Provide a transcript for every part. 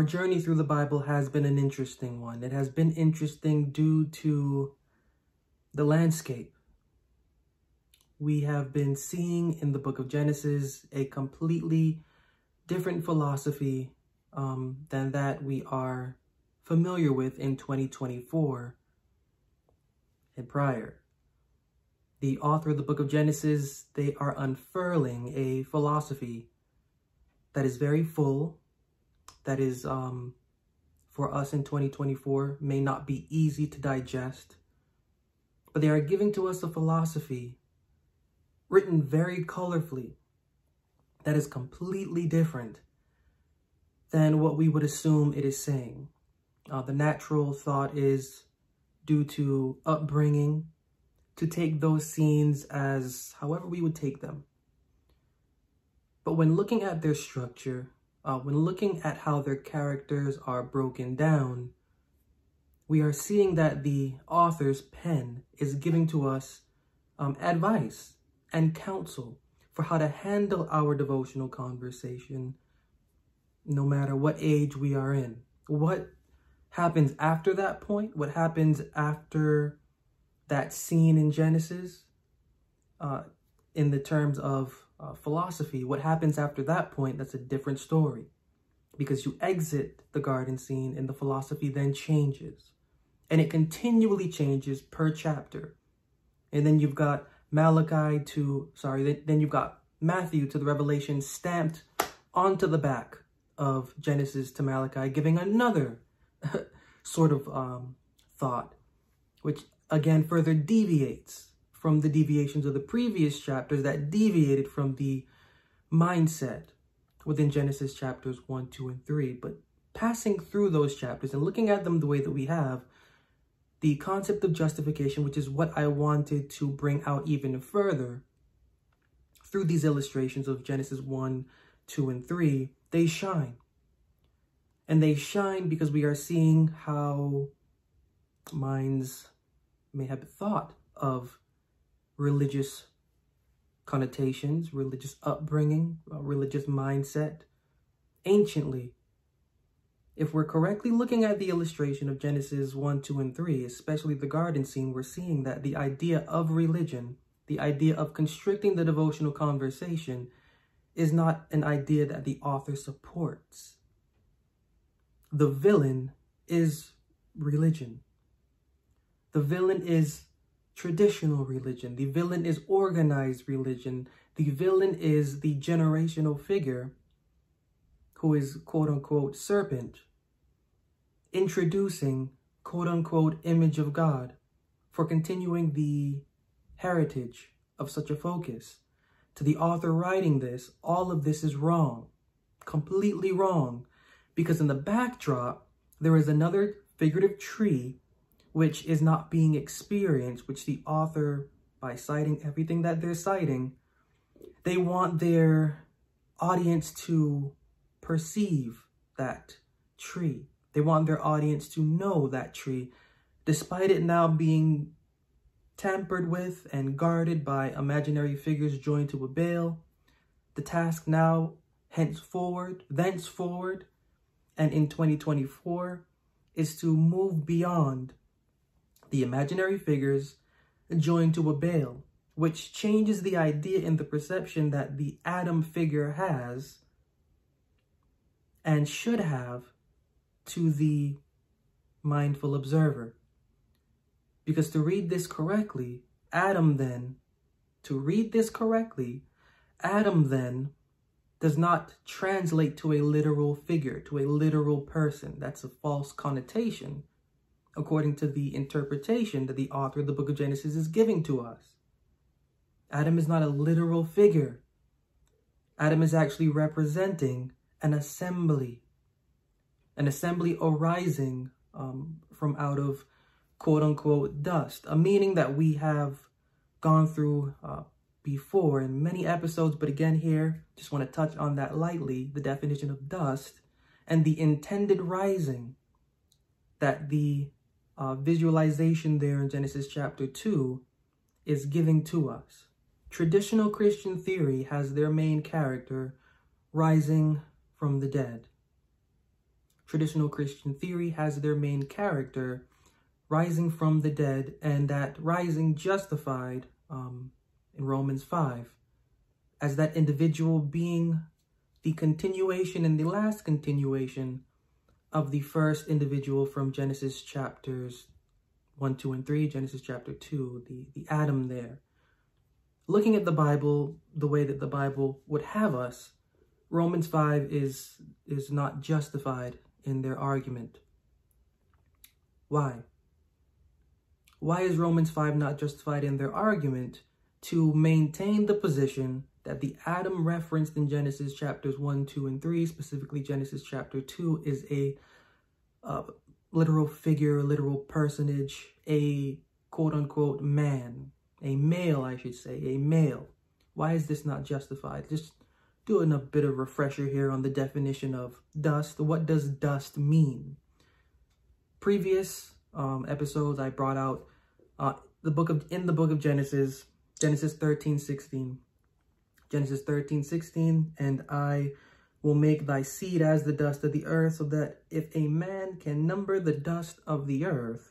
journey through the Bible has been an interesting one. It has been interesting due to the landscape. We have been seeing in the book of Genesis a completely different philosophy than that we are familiar with in 2024 and prior. The author of the book of Genesis, they are unfurling a philosophy that is very full, that is, for us in 2024, may not be easy to digest, but they are giving to us a philosophy written very colorfully that is completely different than what we would assume it is saying. The natural thought is, due to upbringing, to take those scenes as however we would take them. But when looking at their structure, when looking at how their characters are broken down, we are seeing that the author's pen is giving to us advice and counsel for how to handle our devotional conversation, no matter what age we are in. What happens after that point? What happens after that scene in Genesis, in the terms of philosophy? What happens after that point? That's a different story, because you exit the garden scene and the philosophy then changes, and it continually changes per chapter. And then you've got then you've got Matthew to the Revelation stamped onto the back of Genesis to Malachi, giving another sort of thought, which again further deviates from the deviations of the previous chapters that deviated from the mindset within Genesis chapters 1, 2, and 3. But passing through those chapters and looking at them the way that we have, the concept of justification, which is what I wanted to bring out even further through these illustrations of Genesis 1, 2, and 3, they shine. And they shine because we are seeing how minds may have thought of religious connotations, religious upbringing, religious mindset anciently. If we're correctly looking at the illustration of Genesis 1, 2, and 3, especially the garden scene, we're seeing that the idea of religion, the idea of constricting the devotional conversation, is not an idea that the author supports. The villain is religion. The villain is traditional religion. The villain is organized religion. The villain is the generational figure who is quote-unquote serpent, introducing quote-unquote image of God for continuing the heritage of such a focus. To the author writing this, all of this is wrong, completely wrong, because in the backdrop, there is another figurative tree which is not being experienced, which the author, by citing everything that they're citing, they want their audience to perceive that tree. They want their audience to know that tree, despite it now being tampered with and guarded by imaginary figures joined to a bale. The task now, thenceforward, and in 2024, is to move beyond the imaginary figures joined to a bale, which changes the idea and the perception that the Adam figure has and should have to the mindful observer. Because to read this correctly, Adam then does not translate to a literal figure, to a literal person. That's a false connotation, according to the interpretation that the author of the book of Genesis is giving to us. Adam is not a literal figure. Adam is actually representing an assembly arising from out of quote-unquote dust, a meaning that we have gone through before in many episodes, but again here, just want to touch on that lightly, the definition of dust and the intended rising that the visualization there in Genesis chapter 2 is giving to us. Traditional Christian theory has their main character rising from the dead. traditional Christian theory has their main character rising from the dead, and that rising justified in Romans 5 as that individual being the continuation and the last continuation of the first individual from Genesis chapters 1, 2, and 3, Genesis chapter 2, the Adam there. Looking at the Bible the way that the Bible would have us, Romans 5 is not justified in their argument. Why? Why is Romans 5 not justified in their argument? To maintain the position that the Adam referenced in Genesis chapters 1, 2, and 3, specifically Genesis chapter 2, is a literal figure, a literal personage, a quote-unquote man, a male, I should say, a male. Why is this not justified? Just doing a bit of refresher here on the definition of dust. What does dust mean? Previous episodes, I brought out in the book of Genesis, Genesis 13:16. Genesis 13:16, and I will make thy seed as the dust of the earth, so that if a man can number the dust of the earth,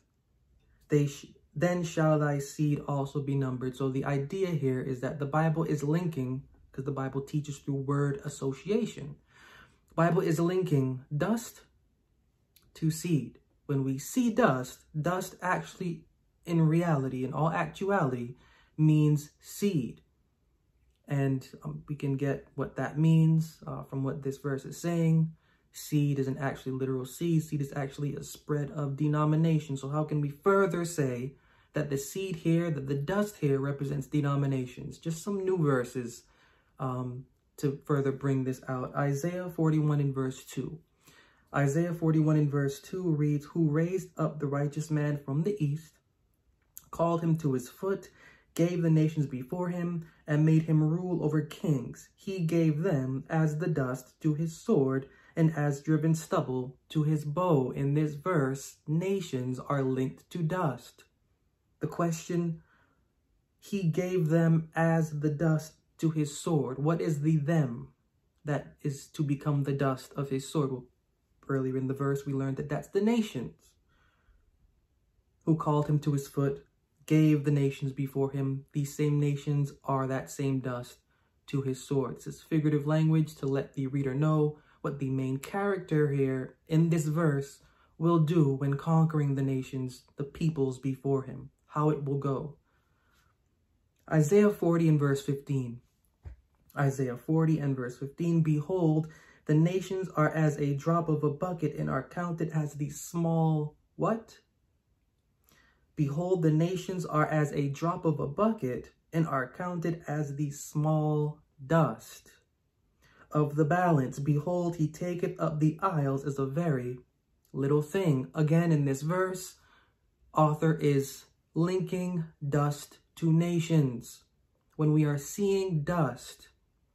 then shall thy seed also be numbered. So the idea here is that the Bible is linking, because the Bible teaches through word association. The Bible is linking dust to seed. When we see dust, dust actually, in reality, in all actuality, means seed. And we can get what that means from what this verse is saying. Seed isn't actually literal seed. Seed is actually a spread of denomination. So how can we further say that the seed here, that the dust here represents denominations? Just some new verses to further bring this out. Isaiah 41 in verse 2. Isaiah 41 in verse 2 reads, who raised up the righteous man from the east, called him to his foot, gave the nations before him, and made him rule over kings. He gave them as the dust to his sword, and as driven stubble to his bow. In this verse, nations are linked to dust. The question, he gave them as the dust to his sword. What is the them that is to become the dust of his sword? Well, earlier in the verse, we learned that that's the nations. Who called him to his foot, gave the nations before him. These same nations are that same dust to his sword. This is figurative language to let the reader know what the main character here in this verse will do when conquering the nations, the peoples before him, how it will go. Isaiah 40 and verse 15. Isaiah 40 and verse 15, behold, the nations are as a drop of a bucket and are counted as the small, what? Behold, the nations are as a drop of a bucket and are counted as the small dust of the balance. Behold, he taketh up the isles as a very little thing. Again, in this verse, author is linking dust to nations. When we are seeing dust,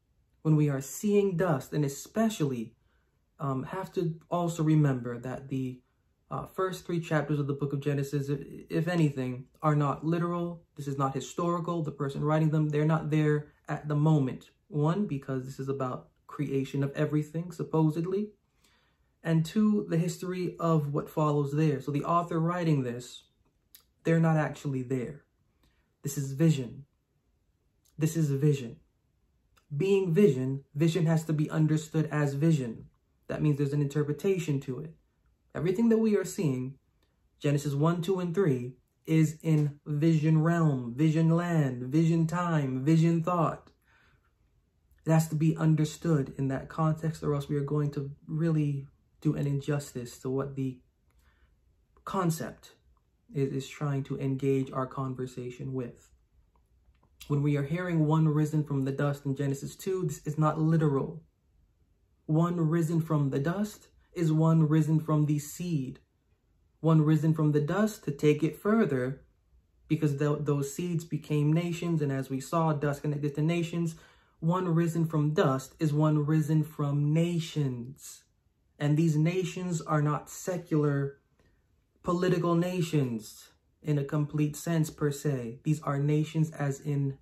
and especially have to also remember that the first 3 chapters of the book of Genesis, if anything, are not literal. This is not historical. The person writing them, they're not there at the moment. 1, because this is about creation of everything, supposedly. And 2, the history of what follows there. So the author writing this, they're not actually there. This is vision. This is vision. Being vision, vision has to be understood as vision. That means there's an interpretation to it. Everything that we are seeing, Genesis 1, 2, and 3, is in vision realm, vision land, vision time, vision thought. It has to be understood in that context, or else we are going to really do an injustice to what the concept is trying to engage our conversation with. When we are hearing one risen from the dust in Genesis 2, this is not literal. One risen from the dust is one risen from the seed. One risen from the dust to take it further, because those seeds became nations, and as we saw, dust connected to nations. One risen from dust is one risen from nations. And these nations are not secular political nations in a complete sense per se. These are nations as in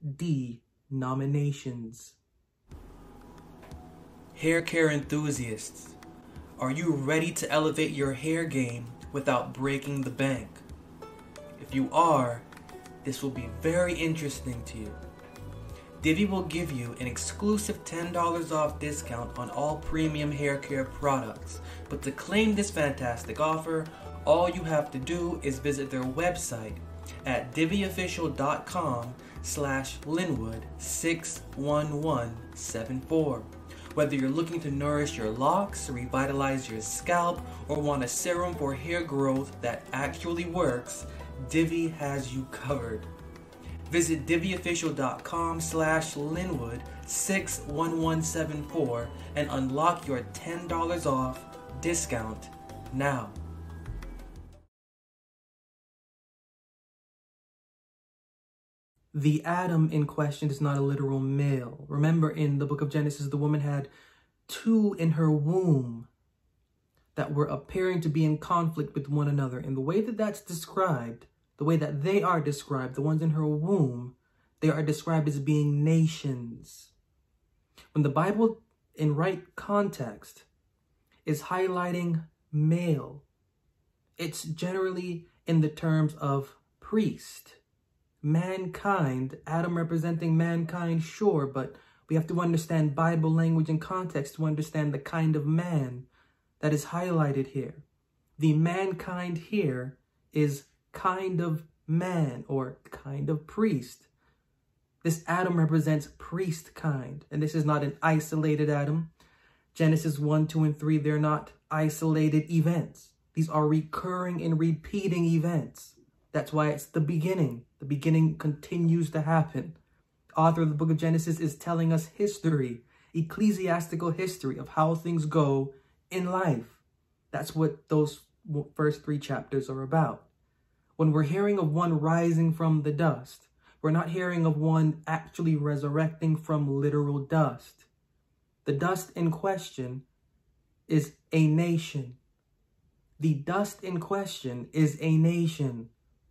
denominations. Hair care enthusiasts, Are you ready to elevate your hair game without breaking the bank? If you are, this will be very interesting to you. Divi will give you an exclusive $10 off discount on all premium hair care products. But to claim this fantastic offer, all you have to do is visit their website at diviofficial.com/Linwood61174. Whether you're looking to nourish your locks, revitalize your scalp, or want a serum for hair growth that actually works, Divi has you covered. Visit diviofficial.com/Linwood61174 and unlock your $10 off discount now. The Adam in question is not a literal male. Remember, in the book of Genesis, the woman had two in her womb that were appearing to be in conflict with one another. And the way that that's described, the way that they are described, the ones in her womb, they are described as being nations. When the Bible, in right context, is highlighting male, it's generally in the terms of priest. Mankind, Adam representing mankind, sure, but we have to understand Bible language and context to understand the kind of man that is highlighted here. The mankind here is kind of man or kind of priest. This Adam represents priest kind, and this is not an isolated Adam. Genesis 1, 2, and 3, they're not isolated events. These are recurring and repeating events. That's why it's the beginning. The beginning continues to happen. The author of the book of Genesis is telling us history, ecclesiastical history of how things go in life. That's what those first 3 chapters are about. When we're hearing of one rising from the dust, we're not hearing of one actually resurrecting from literal dust. The dust in question is a nation. The dust in question is a nation.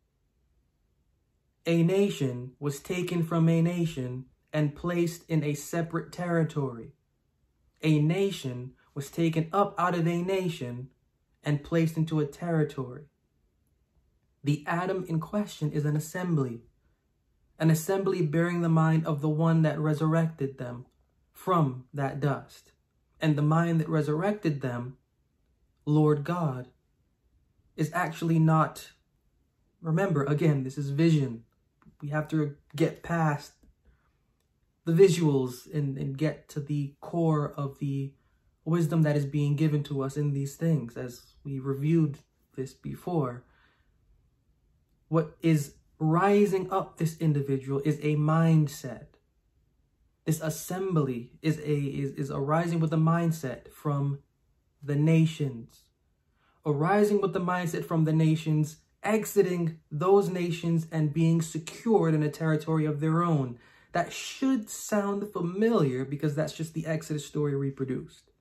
A nation was taken from a nation and placed in a separate territory. A nation was taken up out of a nation and placed into a territory. The Adam in question is an assembly bearing the mind of the one that resurrected them from that dust. And the mind that resurrected them, Lord God, is actually not, remember, again, this is vision. We have to get past the visuals and get to the core of the wisdom that is being given to us in these things, as we reviewed this before. What is rising up this individual is a mindset. This assembly is arising with a mindset from the nations. Arising with the mindset from the nations, exiting those nations and being secured in a territory of their own. That should sound familiar because that's just the Exodus story reproduced.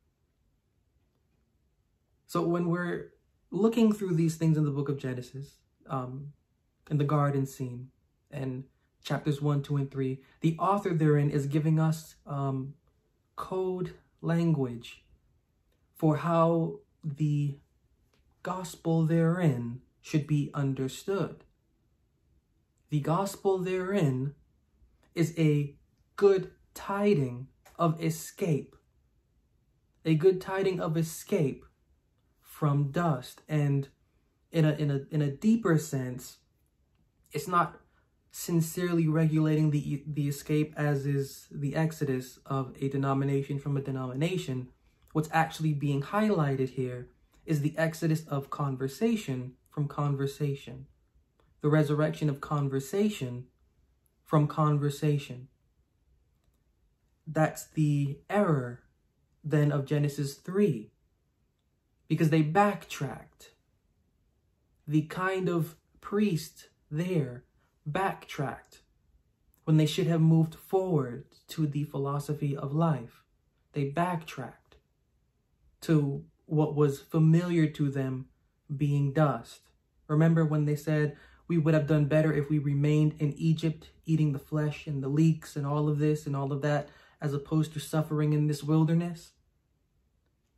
So when we're looking through these things in the book of Genesis, in the garden scene, and chapters 1, 2, and 3, the author therein is giving us code language for how the gospel therein should be understood. The gospel therein is a good tiding of escape. A good tiding of escape from dust. And in a deeper sense, it's not sincerely regulating the escape as is the exodus of a denomination from a denomination. What's actually being highlighted here is the exodus of conversation from conversation. The resurrection of conversation from conversation. That's the error then of Genesis 3. Because they backtracked. The kind of priest there backtracked when they should have moved forward to the philosophy of life. They backtracked to what was familiar to them being dust. Remember when they said, we would have done better if we remained in Egypt, eating the flesh and the leeks and all of this and all of that, as opposed to suffering in this wilderness?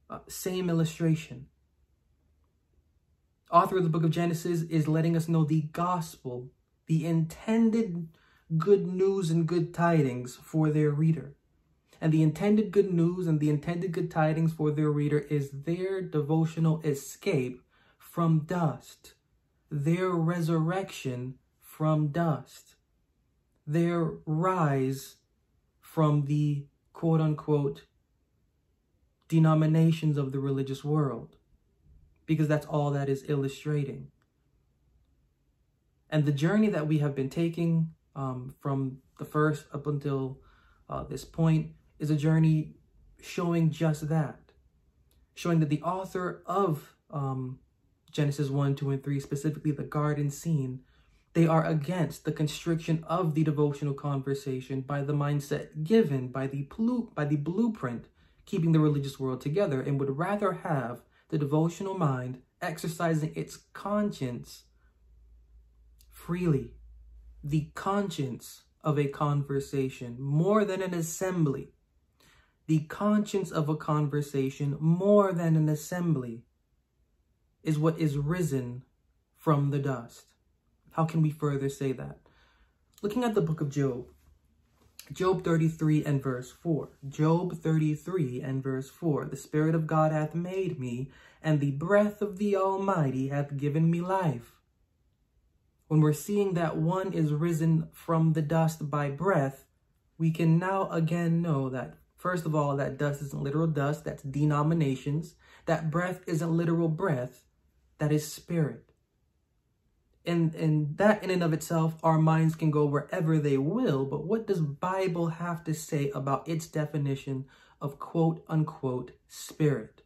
Same illustration. Author of the book of Genesis is letting us know the gospel, the intended good news and good tidings for their reader. And the intended good news and the intended good tidings for their reader is their devotional escape from dust, their resurrection from dust, their rise from the quote-unquote denominations of the religious world, because that's all that is illustrating. And the journey that we have been taking from the first up until this point is a journey showing just that, showing that the author of Genesis 1, 2, and 3, specifically the garden scene, they are against the constriction of the devotional conversation by the mindset given by the blueprint keeping the religious world together, and would rather have the devotional mind exercising its conscience freely, the conscience of a conversation more than an assembly, the conscience of a conversation more than an assembly is what is risen from the dust. How can we further say that? Looking at the book of Job, Job 33 and verse 4. Job 33 and verse 4. The Spirit of God hath made me, and the breath of the Almighty hath given me life. When we're seeing that one is risen from the dust by breath, we can now again know that, first of all, that dust isn't literal dust, that's denominations. That breath isn't literal breath, that is spirit. And that in and of itself, our minds can go wherever they will, but what does Bible have to say about its definition of quote-unquote spirit?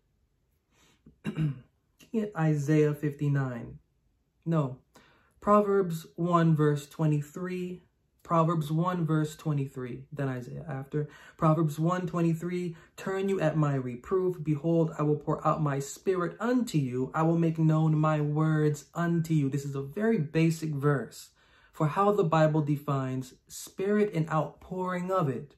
Isaiah 59. No. Proverbs 1 verse 23. Proverbs 1 verse 23. Then Isaiah after. Proverbs 1:23. Turn you at my reproof. Behold, I will pour out my spirit unto you. I will make known my words unto you. This is a very basic verse for how the Bible defines spirit and outpouring of it.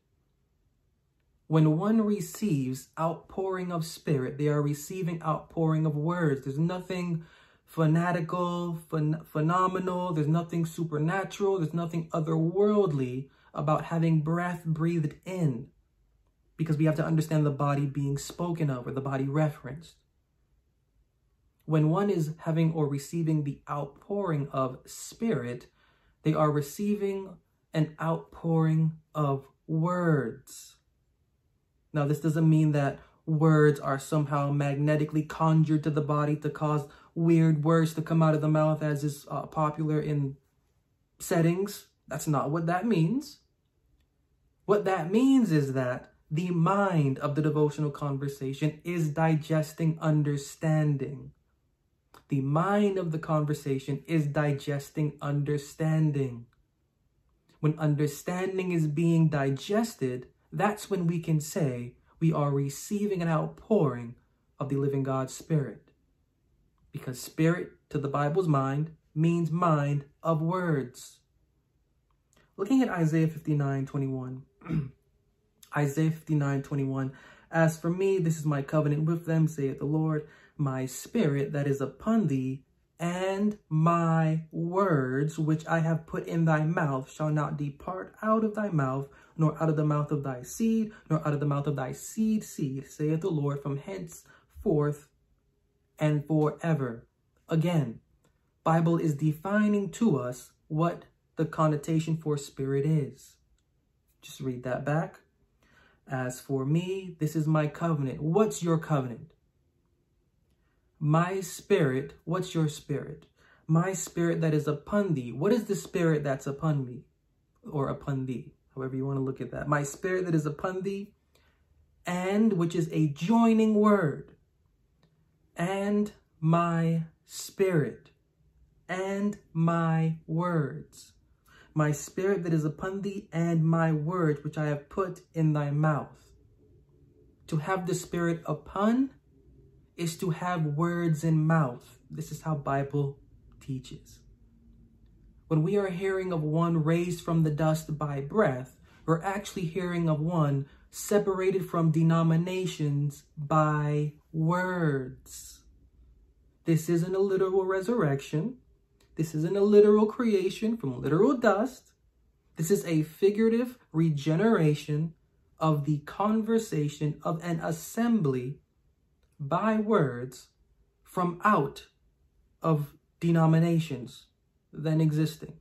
When one receives outpouring of spirit, they are receiving outpouring of words. There's nothing fanatical, phenomenal. There's nothing supernatural. There's nothing otherworldly about having breath breathed in, because we have to understand the body being spoken of, or the body referenced. When one is having or receiving the outpouring of spirit, they are receiving an outpouring of words. Now, this doesn't mean that words are somehow magnetically conjured to the body to cause weird words to come out of the mouth, as is popular in settings. That's not what that means. What that means is that the mind of the devotional conversation is digesting understanding. The mind of the conversation is digesting understanding. When understanding is being digested, that's when we can say we are receiving an outpouring of the living God's Spirit. Because spirit to the Bible's mind means mind of words. Looking at Isaiah 59:21. Isaiah 59:21. As for me, this is my covenant with them, saith the Lord. My spirit that is upon thee, and my words which I have put in thy mouth shall not depart out of thy mouth, nor out of the mouth of thy seed, nor out of the mouth of thy seed, saith the Lord, from henceforth and forever. Again, Bible is defining to us what the connotation for spirit is. Just read that back. As for me, this is my covenant. What's your covenant? My spirit. What's your spirit? My spirit that is upon thee. What is the spirit that's upon me? Or upon thee? However you want to look at that. My spirit that is upon thee, and, which is a joining word, and my spirit, and my words. My spirit that is upon thee, and my words, which I have put in thy mouth. To have the spirit upon is to have words in mouth. This is how Bible teaches. When we are hearing of one raised from the dust by breath, we're actually hearing of one separated from denominations by words. This isn't a literal resurrection. This isn't a literal creation from literal dust. This is a figurative regeneration of the conversation of an assembly by words from out of denominations then existing.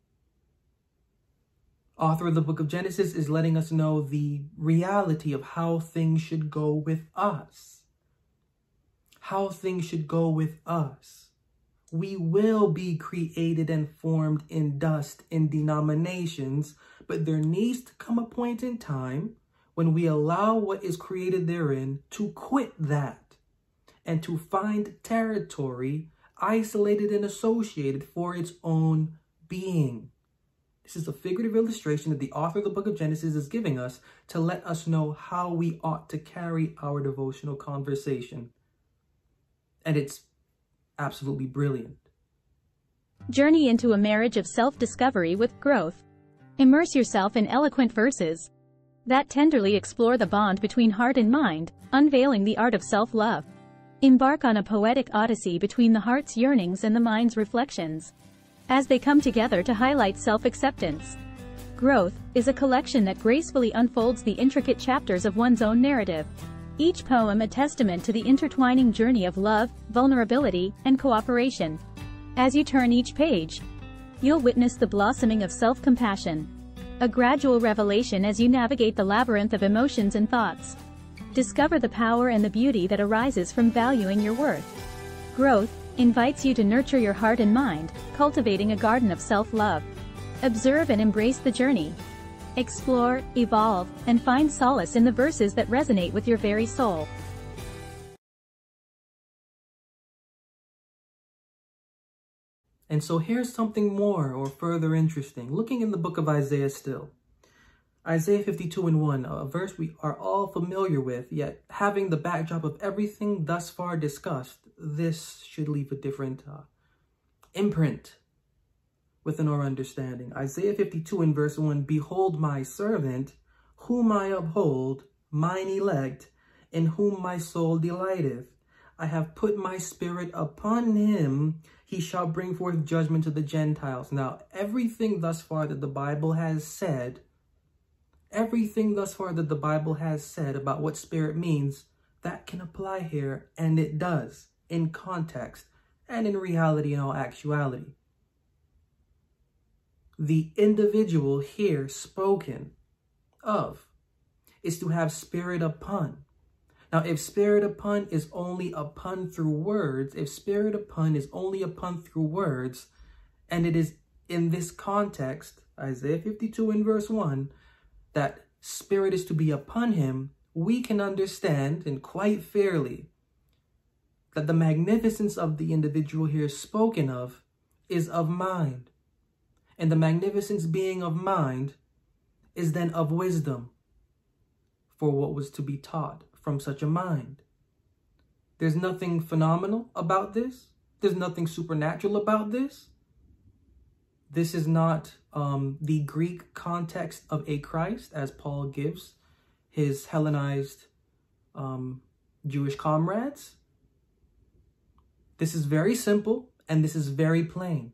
Author of the book of Genesis is letting us know the reality of how things should go with us. How things should go with us. We will be created and formed in dust in denominations, but there needs to come a point in time when we allow what is created therein to quit that and to find territory isolated and associated for its own being. This is a figurative illustration that the author of the book of Genesis is giving us to let us know how we ought to carry our devotional conversation. And it's absolutely brilliant. Journey into a marriage of self-discovery with growth. Immerse yourself in eloquent verses that tenderly explore the bond between heart and mind, unveiling the art of self-love. Embark on a poetic odyssey between the heart's yearnings and the mind's reflections, as they come together to highlight self-acceptance. Growth is a collection that gracefully unfolds the intricate chapters of one's own narrative, each poem a testament to the intertwining journey of love, vulnerability, and cooperation. As you turn each page, you'll witness the blossoming of self-compassion, a gradual revelation as you navigate the labyrinth of emotions and thoughts. Discover the power and the beauty that arises from valuing your worth. Growth invites you to nurture your heart and mind, cultivating a garden of self-love. Observe and embrace the journey. Explore, evolve, and find solace in the verses that resonate with your very soul. And so here's something more or further interesting. Looking in the book of Isaiah still. Isaiah 52:1, a verse we are all familiar with, yet having the backdrop of everything thus far discussed, this should leave a different imprint within our understanding. Isaiah 52:1, behold my servant, whom I uphold, mine elect, in whom my soul delighteth. I have put my spirit upon him, he shall bring forth judgment to the Gentiles. Now, everything thus far that the Bible has said, about what spirit means, that can apply here, and it does, in context, and in reality, in all actuality. The individual here spoken of is to have spirit upon. Now, if spirit upon is only upon through words, and it is in this context, Isaiah 52:1, that spirit is to be upon him, we can understand, and quite fairly, that the magnificence of the individual here spoken of is of mind. And the magnificence being of mind is then of wisdom for what was to be taught from such a mind. There's nothing phenomenal about this. There's nothing supernatural about this. This is not the Greek context of a Christ, as Paul gives his Hellenized Jewish comrades. This is very simple, and this is very plain.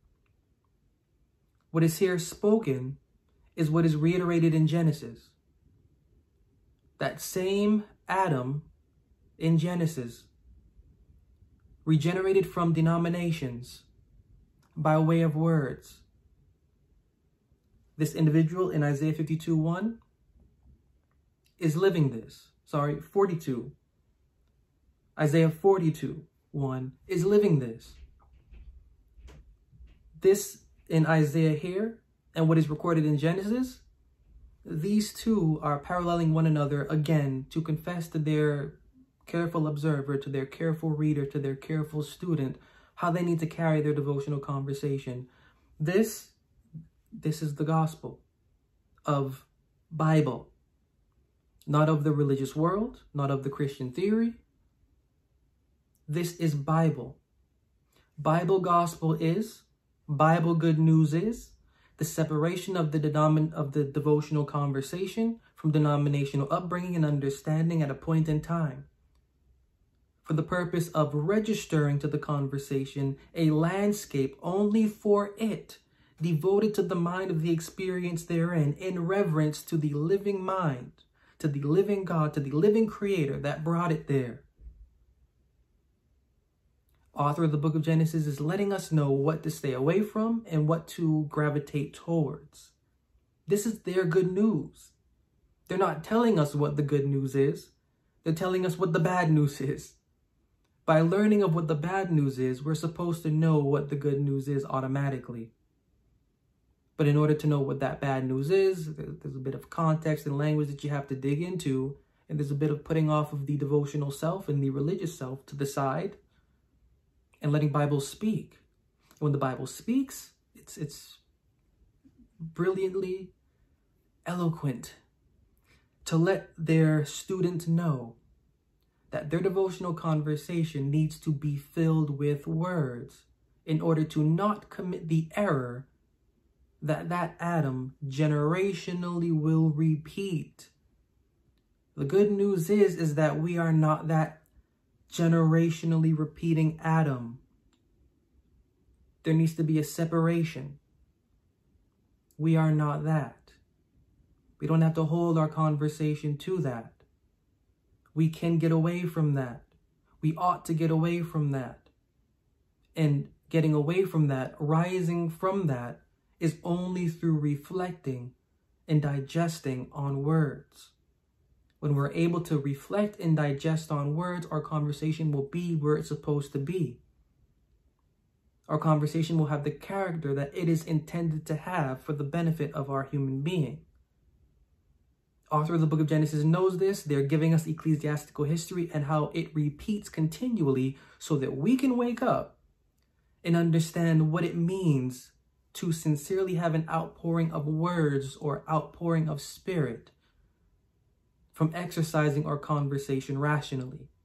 What is here spoken is what is reiterated in Genesis. That same Adam in Genesis, regenerated from denominations by way of words. This individual in Isaiah 52:1 is living this. 42. Isaiah 42:1 is living this. This in Isaiah here and what is recorded in Genesis, these two are paralleling one another again to confess to their careful observer, to their careful reader, to their careful student, how they need to carry their devotional conversation. This is the gospel of Bible, not of the religious world, not of the Christian theory. This is Bible. Bible gospel is, Bible good news is, the separation of the devotional conversation from denominational upbringing and understanding at a point in time, for the purpose of registering to the conversation a landscape only for it, devoted to the mind of the experience therein, in reverence to the living mind, to the living God, to the living Creator that brought it there. Author of the book of Genesis is letting us know what to stay away from and what to gravitate towards. This is their good news. They're not telling us what the good news is. They're telling us what the bad news is. By learning of what the bad news is, we're supposed to know what the good news is automatically. But in order to know what that bad news is, there's a bit of context and language that you have to dig into, and there's a bit of putting off of the devotional self and the religious self to the side and letting Bible speak. When the Bible speaks, it's brilliantly eloquent to let their student know that their devotional conversation needs to be filled with words in order to not commit the error that Adam generationally will repeat. The good news is that we are not that generationally repeating Adam. There needs to be a separation. We are not that. We don't have to hold our conversation to that. We can get away from that. We ought to get away from that. And getting away from that, rising from that, is only through reflecting and digesting on words. When we're able to reflect and digest on words, our conversation will be where it's supposed to be. Our conversation will have the character that it is intended to have for the benefit of our human being. Author of the book of Genesis knows this. They're giving us ecclesiastical history and how it repeats continually so that we can wake up and understand what it means to sincerely have an outpouring of words or outpouring of spirit from exercising our conversation rationally.